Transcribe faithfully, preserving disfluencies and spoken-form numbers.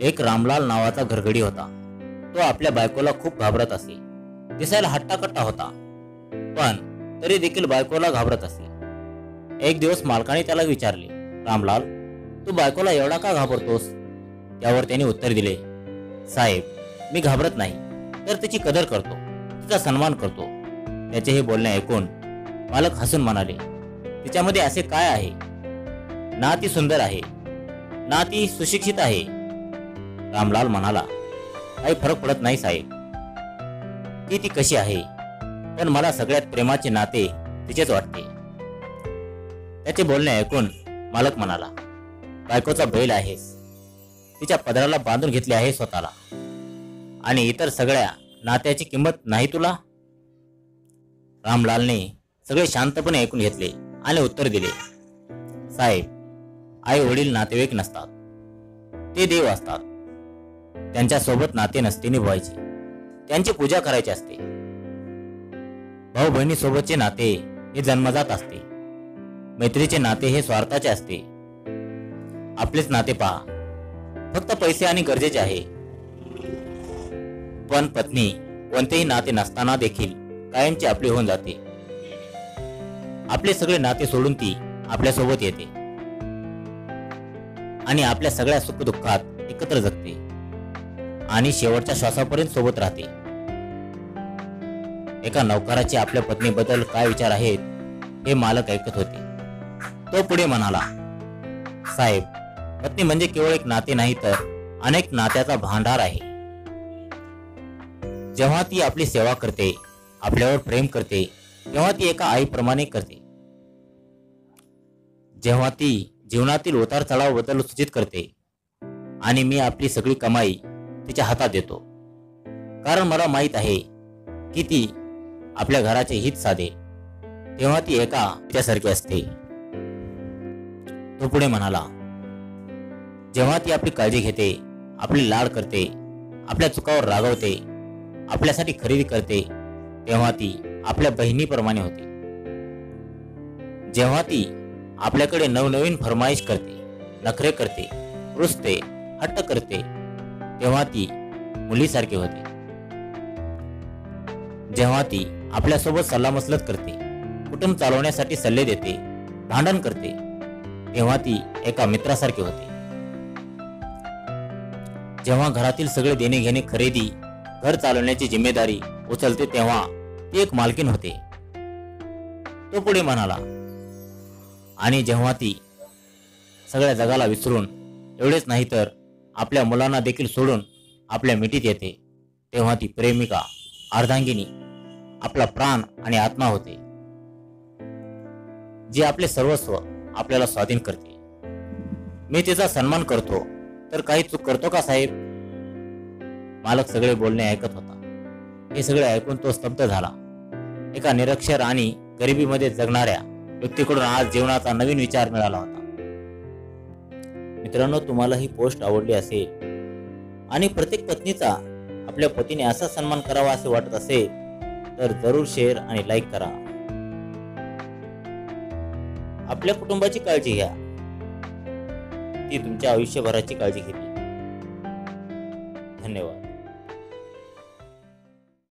एक रामलाल नावाचा घरगडी होता. तो आपल्या बायकोला खूप घाबरत असे. दिसायला हट्टाकट्टा होता, पण तरी देखील बायकोला घाबरत असे. एक दिवस मालकाने त्याला विचारले, रामलाल, तू बायकोला एवढा का घाबरतोस? त्यावर त्याने उत्तर दिले, साहेब, मी घाबरत नाही, तर तिची कदर करतो, तिचा सन्मान करतो. त्याचे हे बोलणे ऐकून मालक हसून म्हणाले, तिच्यामध्ये असे काय आहे? ना ती सुंदर आहे, ना ती सुशिक्षित आहे. रामलाल म्हणाला, काही फरक पडत नाही साहेब, की ती कशी आहे, पण मला सगळ्यात प्रेमाचे नाते तिचेच वाटते. त्याचे बोलणे ऐकून मालक म्हणाला, बायकोचा बैल आहेस, तिच्या पदराला बांधून घेतले आहे स्वतःला, आणि इतर सगळ्या नात्याची किंमत नाही तुला? रामलालने सगळे शांतपणे ऐकून घेतले आणि उत्तर दिले, साहेब, आई वडील नातेवाईक नसतात, ते देव असतात. त्यांच्या सोबत नाते नसते निभवायचे, त्यांची पूजा करायची असते. भाऊ बहिणी सोबतचे नाते हे जन्मजात असते. मैत्रीचे नाते हे स्वार्थाचे असते. आपलेच नाते पहा, फक्त पैसे आणि गरजेचे आहे. पण पत्नी कोणतेही नाते नसताना देखील कायमची आपली होऊन जाते. आपले सगळे नाते सोडून ती आपल्या सोबत येते आणि आपल्या सगळ्या सुखदुःखात एकत्र जगते आणि शेवटच्या श्वासापर्यंत सोबत राहते. एका नौकराचे आपल्या पत्नीबद्दल काय विचार आहेत हे मालक ऐकत होते. तो पुढे म्हणाला, साहेब, पत्नी म्हणजे केवळ एक नाते नाही, तर अनेक नात्याचा भांडार आहे. जेव्हा ती आपली सेवा करते, आपल्यावर प्रेम करते, तेव्हा ती एका आईप्रमाणे करते. जेव्हा ती जीवनातील उतार चढावाबद्दल सूचित करते, आणि मी आपली सगळी कमाई तिच्या हातात देतो, कारण मला माहित आहे की ती आपल्या घराचे हित साधे, तेव्हा ती एका त्यासारखी असते. तो पुढे म्हणाला, जेव्हा ती आपली काळजी घेते, आपली लाड करते, आपल्या चुकावर रागवते, आपल्यासाठी खरेदी करते, तेव्हा ती आपल्या बहिणीप्रमाणे होते. जेव्हा ती आपल्याकडे नवनवीन फरमाईश करते, नखरे करते, रुसते, हट्ट करते, तेव्हा ती मुलीसारखी होते. जेव्हा ती आपल्यासोबत सल्लामसलत करते, कुटुंब चालवण्यासाठी सल्ले देते, भांडण करते, तेव्हा ती एका मित्रासारखी होते. जेव्हा घरातील सगळे देणे घेणे, खरेदी, घर चालवण्याची जिम्मेदारी उचलते, तेव्हा ती एक मालकीण होते. तो पुढे म्हणाला, आणि जेव्हा ती सगळ्या जगाला विसरून, एवढेच नाही तर आपल्या मुलांना देखील सोडून आपल्या मिठीत येते, तेव्हा ती प्रेमिका, अर्धांगिनी, आपला प्राण आणि आत्मा होते, जी आपले सर्वस्व आपल्याला स्वाधीन करते. मी तिचा सन्मान करतो, तर काही चूक करतो का साहेब? मालक सगळे बोलणे ऐकत होता. हे सगळे ऐकून तो स्तब्ध झाला. एका निरक्षर आणि गरिबीमध्ये जगणाऱ्या व्यक्तीकडून आज जीवनाचा नवीन विचार मिळाला होता. मित्रांनो, तुम्हाला ही पोस्ट आवडली असेल आणि प्रत्येक पत्नीचा आपल्या पतीने असा सन्मान करावा असे वाटत असेल, तर जरूर शेअर आणि लाईक करा. आपल्या कुटुंबाची काळजी घ्या, ती तुमच्या आयुष्यभराची काळजी घेते. धन्यवाद.